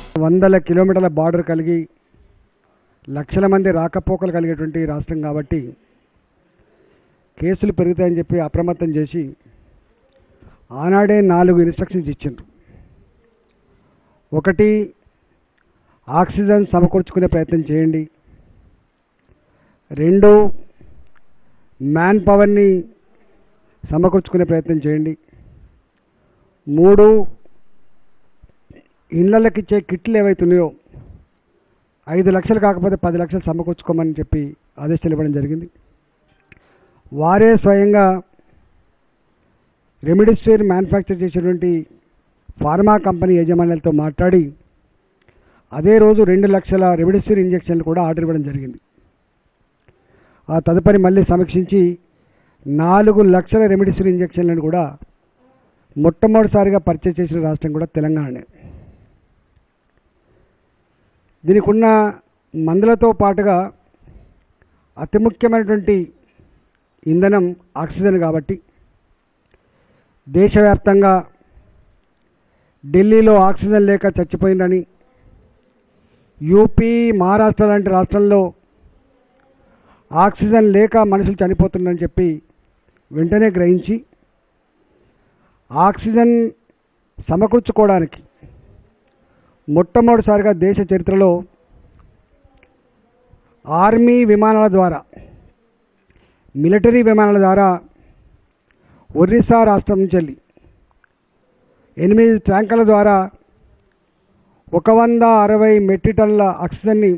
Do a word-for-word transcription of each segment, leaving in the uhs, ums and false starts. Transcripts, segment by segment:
వందల కిలోమీటర్ల బార్డర్ కలిగి లక్షల మంది రాకపోకలు కలిగేటువంటి రాష్ట్రం కాబట్టి కేసులు పెరుగుతాయని చెప్పి అప్రమత్తం చేసి ఆనాడే నాలుగు ఇన్స్ట్రక్షన్స్ ఇచ్చిండ్రు. ఒకటి, ఆక్సిజన్ సమకూర్చుకునే ప్రయత్నం చేయండి. రెండు, మ్యాన్ పవర్ని సమకూర్చుకునే ప్రయత్నం చేయండి. మూడు, ఇళ్లకి ఇచ్చే కిట్లు ఏవైతున్నాయో ఐదు లక్షలు కాకపోతే పది లక్షలు సమకూర్చుకోమని చెప్పి ఆదేశాలు ఇవ్వడం జరిగింది. వారే స్వయంగా రెమిడిసివిర్ మ్యానుఫ్యాక్చర్ చేసేటువంటి ఫార్మా కంపెనీ యాజమాన్యాలతో మాట్లాడి అదే రోజు రెండు లక్షల రెమిడిసివిర్ ఇంజక్షన్లు కూడా ఆర్డర్ ఇవ్వడం జరిగింది. ఆ తదుపరి మళ్ళీ సమీక్షించి నాలుగు లక్షల రెమిడిసివిర్ ఇంజక్షన్లను కూడా మొట్టమొదటిసారిగా పర్చేస్ చేసిన రాష్ట్రం కూడా తెలంగాణనే. దీనికి ఉన్న మందులతో పాటుగా అతి ముఖ్యమైనటువంటి ఇంధనం ఆక్సిజన్ కాబట్టి దేశవ్యాప్తంగా ఢిల్లీలో ఆక్సిజన్ లేక చచ్చిపోయిందని, యూపీ, మహారాష్ట్ర లాంటి రాష్ట్రాల్లో ఆక్సిజన్ లేక మనుషులు చనిపోతుందని చెప్పి వెంటనే గ్రహించి ఆక్సిజన్ సమకూర్చుకోవడానికి మొట్టమొదటిసారిగా దేశ చరిత్రలో ఆర్మీ విమానాల ద్వారా, మిలిటరీ విమానాల ద్వారా ఒరిస్సా రాష్ట్రం నుంచి వెళ్ళి ఎనిమిది ట్యాంకర్ల ద్వారా ఒక వంద అరవై మెట్రిక్ టన్నుల ఆక్సిజన్ని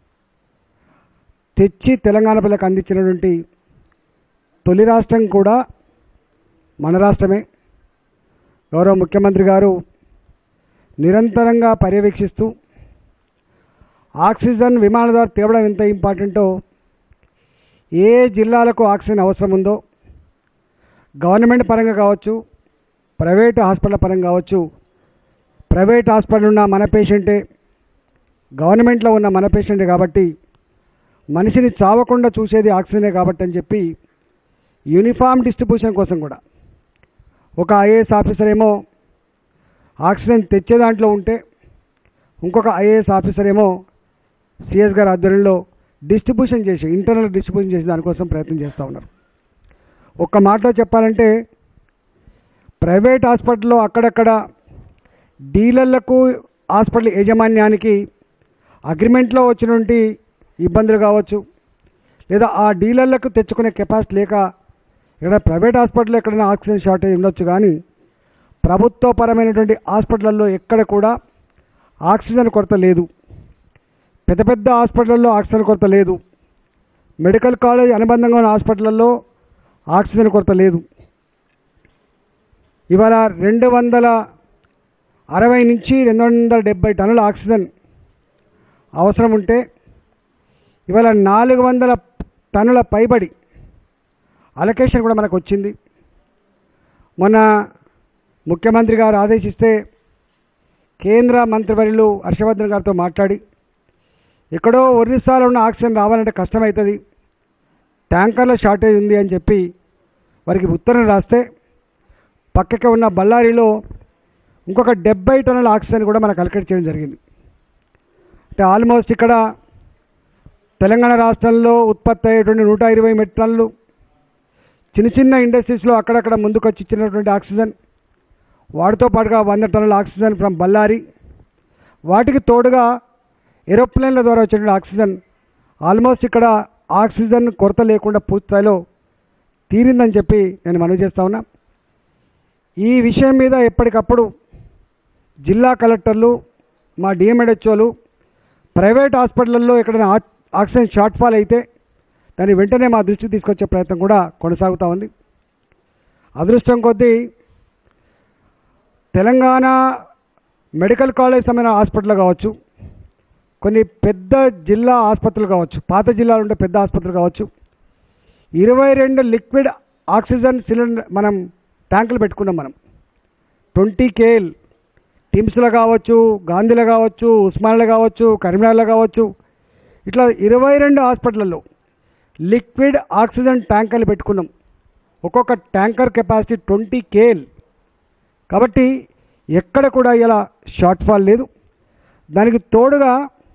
తెచ్చి తెలంగాణ ప్రజలకు అందించినటువంటి తొలి రాష్ట్రం కూడా మన రాష్ట్రమే. గౌరవ ముఖ్యమంత్రి గారు నిరంతరంగా పర్యవేక్షిస్తూ ఆక్సిజన్ విమానాల ద్వారా తేవడం ఎంత ఇంపార్టెంటో, ఏ జిల్లాలకు ఆక్సిజన్ అవసరం ఉందో గవర్నమెంట్ పరంగా కావచ్చు, ప్రైవేట్ హాస్పిటల్ పరంగా కావచ్చు, ప్రైవేట్ హాస్పిటల్ ఉన్న మన పేషెంటే, గవర్నమెంట్లో ఉన్న మన పేషెంటే కాబట్టి మనిషిని చావకుండా చూసేది ఆక్సిజనే కాబట్టి అని చెప్పి యూనిఫామ్ డిస్ట్రిబ్యూషన్ కోసం కూడా ఒక ఐఏఎస్ ఆఫీసర్ ఏమో ఆక్సిజన్ తెచ్చే దాంట్లో ఉంటే ఇంకొక ఐఏఎస్ ఆఫీసర్ ఏమో సిఎస్ గారి ఆధ్వర్యంలో డిస్ట్రిబ్యూషన్ చేసి ఇంటర్నల్ డిస్ట్రిబ్యూషన్ చేసి దానికోసం ప్రయత్నం చేస్తూ ఉన్నారు. ఒక్క మాటలో చెప్పాలంటే ప్రైవేట్ హాస్పిటల్లో అక్కడక్కడ డీలర్లకు హాస్పిటల్ యాజమాన్యానికి అగ్రిమెంట్లో వచ్చినటువంటి ఇబ్బందులు కావచ్చు, లేదా ఆ డీలర్లకు తెచ్చుకునే కెపాసిటీ లేక ఇక్కడ ప్రైవేట్ హాస్పిటల్లో ఎక్కడైనా ఆక్సిజన్ షార్టేజ్ ఉండొచ్చు, కానీ ప్రభుత్వపరమైనటువంటి హాస్పిటల్లో ఎక్కడ కూడా ఆక్సిజన్ కొరత లేదు. పెద్ద పెద్ద హాస్పిటల్లో ఆక్సిజన్ కొరత లేదు. మెడికల్ కాలేజ్ అనుబంధంగా ఉన్న హాస్పిటల్లో ఆక్సిజన్ కొరత లేదు. ఇవాళ రెండు వందల అరవై నుంచి రెండు వందల డెబ్బై టన్నుల ఆక్సిజన్ అవసరం ఉంటే ఇవాళ నాలుగు వందల టన్నుల పైబడి అలొకేషన్ కూడా మనకు వచ్చింది. మొన్న ముఖ్యమంత్రి గారు ఆదేశిస్తే కేంద్ర మంత్రివర్యులు హర్షవర్ధన్ గారితో మాట్లాడి ఎక్కడో ఒరిస్సాలో ఉన్న ఆక్సిజన్ రావాలంటే కష్టమవుతుంది, ట్యాంకర్ల షార్టేజ్ ఉంది అని చెప్పి వారికి ఉత్తరం రాస్తే పక్కకే ఉన్న బళ్ళారిలో ఇంకొక డెబ్బై టన్నుల ఆక్సిజన్ కూడా మనకు అలొకేట్ చేయడం జరిగింది. అంటే ఆల్మోస్ట్ ఇక్కడ తెలంగాణ రాష్ట్రంలో ఉత్పత్తి అయ్యేటువంటి నూట ఇరవై మెట్రిక్ టన్నులు చిన్న చిన్న ఇండస్ట్రీస్లో అక్కడక్కడ ముందుకు వచ్చి ఇచ్చినటువంటి ఆక్సిజన్, వాటితో పాటుగా వంద టన్నుల ఆక్సిజన్ ఫ్రమ్ బళ్ళారి, వాటికి తోడుగా ఏరోప్లేన్ల ద్వారా వచ్చేటువంటి ఆక్సిజన్, ఆల్మోస్ట్ ఇక్కడ ఆక్సిజన్ కొరత లేకుండా పూర్తిస్థాయిలో తీరిందని చెప్పి నేను మనవి చేస్తా ఉన్నా. ఈ విషయం మీద ఎప్పటికప్పుడు జిల్లా కలెక్టర్లు, మా డిఎంహెచ్ఓలు ప్రైవేట్ హాస్పిటల్లో ఎక్కడైనా ఆక్సిజన్ షార్ట్ ఫాల్ అయితే దాన్ని వెంటనే మా దృష్టికి తీసుకొచ్చే ప్రయత్నం కూడా కొనసాగుతూ ఉంది. అదృష్టం కొద్దీ తెలంగాణ మెడికల్ కాలేజ్ సంబంధించిన హాస్పిటల్ కావచ్చు, కొన్ని పెద్ద జిల్లా ఆసుపత్రులు కావచ్చు, పాత జిల్లాలో ఉండే పెద్ద ఆసుపత్రులు కావచ్చు, ఇరవై రెండు లిక్విడ్ ఆక్సిజన్ సిలిండర్ మనం ట్యాంకులు పెట్టుకున్నాం. మనం ట్వంటీ కేఎల్ టిమ్స్లో కావచ్చు, గాంధీలో కావచ్చు, ఉస్మానియాలో కావచ్చు, కరీంనగర్లో కావచ్చు, ఇట్లా ఇరవై రెండు హాస్పిటల్లో లిక్విడ్ ఆక్సిజన్ ట్యాంకర్లు పెట్టుకున్నాం. ఒక్కొక్క ట్యాంకర్ కెపాసిటీ ట్వంటీ కేఎల్ కాబట్టి ఎక్కడ కూడా ఇలా షార్ట్ ఫాల్ లేదు. దానికి తోడుగా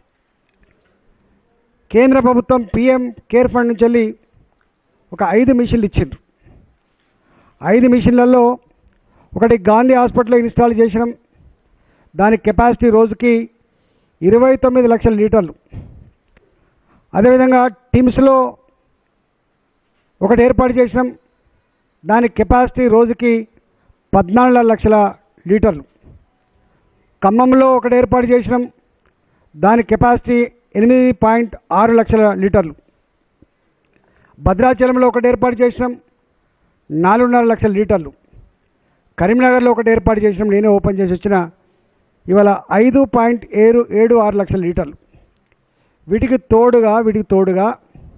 కేంద్ర ప్రభుత్వం పిఎం కేర్ ఫండ్ నుంచి వెళ్ళి ఒక ఐదు మిషన్లు ఇచ్చిండ్రు. ఐదు మిషన్లలో ఒకటి గాంధీ హాస్పిటల్లో ఇన్స్టాల్ చేసినాం. దాని కెపాసిటీ రోజుకి ఇరవై తొమ్మిది లక్షల లీటర్లు. అదేవిధంగా టిమ్స్లో ఒకటి ఏర్పాటు చేసినాం. దాని కెపాసిటీ రోజుకి పద్నాలుగు లక్షల లీటర్లు. ఖమ్మంలో ఒకటి ఏర్పాటు చేసినాం. దాని కెపాసిటీ ఎనిమిది పాయింట్ ఆరు లక్షల లీటర్లు. భద్రాచలంలో ఒకటి ఏర్పాటు చేసినాం, నాలుగున్నర లక్షల లీటర్లు. కరీంనగర్లో ఒకటి ఏర్పాటు చేసినాం, నేనే ఓపెన్ చేసి వచ్చిన, ఇవాళ ఐదు పాయింట్ ఏడు ఏడు ఆరు లక్షల లీటర్లు. వీటికి తోడుగా వీటికి తోడుగా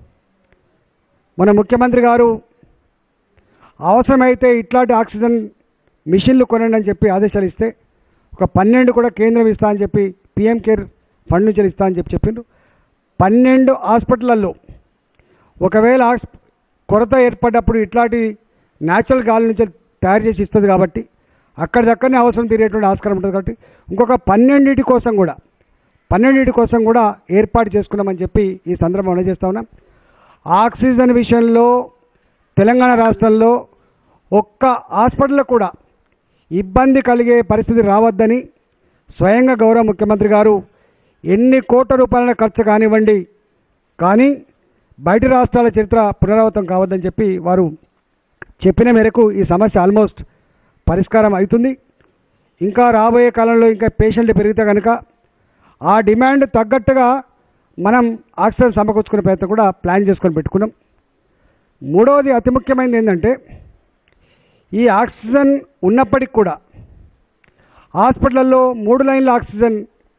మన ముఖ్యమంత్రి గారు అవసరమైతే ఇట్లాంటి ఆక్సిజన్ మిషన్లు కొనండి అని చెప్పి ఆదేశాలు ఇస్తే ఒక పన్నెండు కూడా కేంద్రం ఇస్తా అని చెప్పి పిఎం కేర్ ఫండ్ నుంచి ఇస్తా అని చెప్పి చెప్పిండ్రు. పన్నెండు హాస్పిటళ్లలో ఒకవేళ కొరత ఏర్పడ్డప్పుడు ఇట్లాంటి న్యాచురల్ గాలి నుంచి తయారు చేసి ఇస్తుంది కాబట్టి అక్కడిదక్కడనే అవసరం తీరేటువంటి ఆస్కారం ఉంటుంది. కాబట్టి ఇంకొక పన్నెండింటి కోసం కూడా పన్నెండింటి కోసం కూడా ఏర్పాటు చేసుకున్నామని చెప్పి ఈ సందర్భం అందజేస్తా ఉన్నాం. ఆక్సిజన్ విషయంలో తెలంగాణ రాష్ట్రంలో ఒక్క హాస్పిటల్లో కూడా ఇబ్బంది కలిగే పరిస్థితి రావద్దని స్వయంగా గౌరవ ముఖ్యమంత్రి గారు ఎన్ని కోట్ల రూపాయల ఖర్చు కానివ్వండి, కానీ బయట రాష్ట్రాల చరిత్ర పునరావృతం కావద్దని చెప్పి వారు చెప్పిన మేరకు ఈ సమస్య ఆల్మోస్ట్ పరిష్కారం అవుతుంది. ఇంకా రాబోయే కాలంలో ఇంకా పేషెంట్లు పెరిగితే కనుక ఆ డిమాండ్ తగ్గట్టుగా మనం ఆక్సిజన్ సమకూర్చుకునే ప్రయత్నం కూడా ప్లాన్ చేసుకొని పెట్టుకున్నాం. మూడవది అతి ముఖ్యమైనది ఏంటంటే ఈ ఆక్సిజన్ ఉన్నప్పటికి కూడా హాస్పిటల్లో మూడు లైన్ల ఆక్సిజన్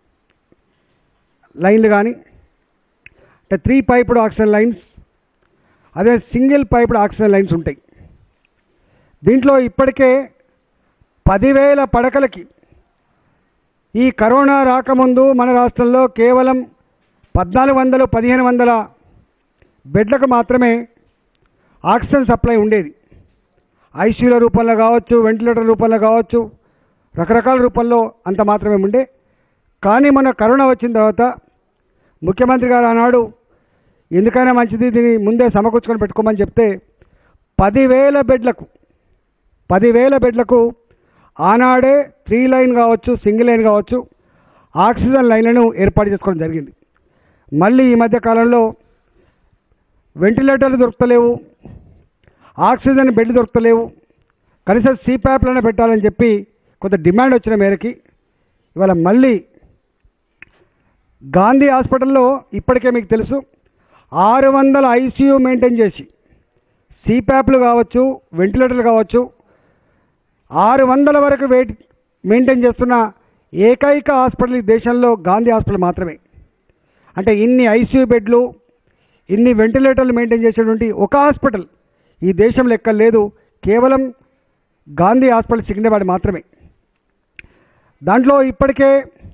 లైన్లు కానీ అంటే త్రీ పైప్డ్ ఆక్సిజన్ లైన్స్, అదే సింగిల్ పైప్డ్ ఆక్సిజన్ లైన్స్ ఉంటాయి. దీంట్లో ఇప్పటికే పదివేల పడకలకి ఈ కరోనా రాకముందు మన రాష్ట్రంలో కేవలం పద్నాలుగు వందలు పదిహేను వందల బెడ్లకు మాత్రమే ఆక్సిజన్ సప్లై ఉండేది. ఐసీయూల రూపంలో కావచ్చు, వెంటిలేటర్ రూపంలో కావచ్చు, రకరకాల రూపంలో అంత మాత్రమే ఉండే. కానీ మన కరోనా వచ్చిన తర్వాత ముఖ్యమంత్రి గారు ఆనాడు ఎందుకైనా మంచిది దీన్ని ముందే సమకూర్చుకొని పెట్టుకోమని చెప్తే పదివేల బెడ్లకు పదివేల బెడ్లకు ఆనాడే త్రీ లైన్ కావచ్చు, సింగిల్ లైన్ కావచ్చు, ఆక్సిజన్ లైన్లను ఏర్పాటు చేసుకోవడం జరిగింది. మళ్ళీ ఈ మధ్య కాలంలో వెంటిలేటర్లు దొరుకుతలేవు, ఆక్సిజన్ బెడ్ దొరుకుతలేవు, కనీసం సీప్యాప్లను పెట్టాలని చెప్పి కొంత డిమాండ్ వచ్చిన మేరకి ఇవాళ మళ్ళీ గాంధీ హాస్పిటల్లో ఇప్పటికే మీకు తెలుసు ఆరు వందల ఐసీయూ మెయింటైన్ చేసి సీప్యాప్లు కావచ్చు, వెంటిలేటర్లు కావచ్చు, ఆరు వందల వరకు వెయిట్ మెయింటైన్ చేస్తున్న ఏకైక హాస్పిటల్ ఈ దేశంలో గాంధీ హాస్పిటల్ మాత్రమే. అంటే ఇన్ని ఐసీయూ బెడ్లు, ఇన్ని వెంటిలేటర్లు మెయింటైన్ చేసేటువంటి ఒక హాస్పిటల్ ఈ దేశంలో ఎక్కడ లేదు, కేవలం గాంధీ హాస్పిటల్ సికింద్రాబాద్ మాత్రమే. దాంట్లో ఇప్పటికే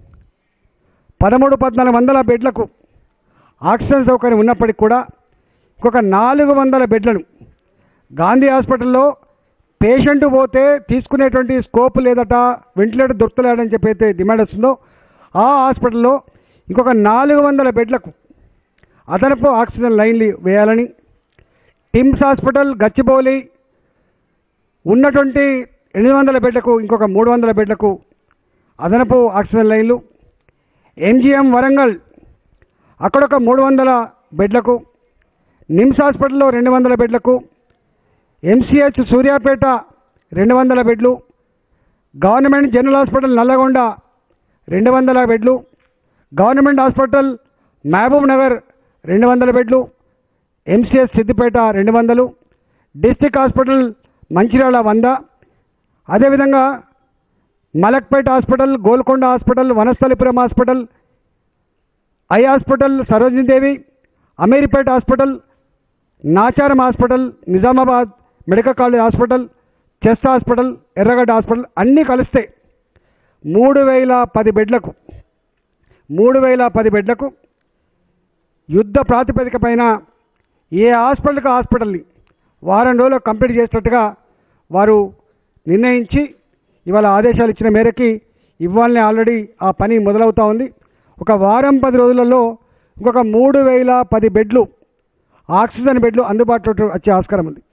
పదమూడు పద్నాలుగు వందల బెడ్లకు ఆక్సిజన్ సౌకర్యం ఉన్నప్పటికీ కూడా ఇంకొక నాలుగు వందల బెడ్లను గాంధీ హాస్పిటల్లో పేషెంట్ పోతే తీసుకునేటువంటి స్కోప్ లేదట, వెంటిలేటర్ దొరుకుతలేడని చెప్పి అయితే డిమాండ్ వస్తుందో ఆ హాస్పిటల్లో ఇంకొక నాలుగు వందల బెడ్లకు అదనపు ఆక్సిజన్ లైన్లు వేయాలని, టిమ్స్ హాస్పిటల్ గచ్చిబౌలి ఉన్నటువంటి ఎనిమిది వందల బెడ్లకు ఇంకొక మూడు వందల బెడ్లకు అదనపు ఆక్సిజన్ లైన్లు, ఎంజీఎం వరంగల్ అక్కడొక మూడు వందల బెడ్లకు, నిమ్స్ హాస్పిటల్లో రెండు వందల బెడ్లకు, ఎంసీహెచ్ సూర్యాపేట రెండు వందల బెడ్లు, గవర్నమెంట్ జనరల్ హాస్పిటల్ నల్లగొండ రెండు వందల బెడ్లు, గవర్నమెంట్ హాస్పిటల్ మహబూబ్ నగర్ రెండు వందల బెడ్లు, ఎంసీహెచ్ సిద్దిపేట రెండు వందలు, డిస్టిక్ హాస్పిటల్ మంచిర్యాల వంద, అదేవిధంగా Malakpet hospital, Golconda hospital, Vanasthalipuram hospital, eye hospital Sarojini Devi, Ameerpet hospital, Nacharam hospital, Nizamabad medical college hospital, chest hospital, Erragadda hospital అన్నీ కలిస్తే మూడు వేల పది బెడ్లకు మూడు వేల పది బెడ్లకు యుద్ధ ప్రాతిపదిక పైన ఏ హాస్పిటల్కి హాస్పిటల్ని వారం రోజులు కంప్లీట్ చేసినట్టుగా వారు నిర్ణయించి ఇవాళ ఆదేశాలు ఇచ్చిన మేరకి ఇవ్వాలని ఆల్రెడీ ఆ పని మొదలవుతూ ఉంది. ఒక వారం పది రోజులలో ఇంకొక మూడు వేల పది బెడ్లు ఆక్సిజన్ బెడ్లు అందుబాటులో వచ్చే ఆస్కారం ఉంది.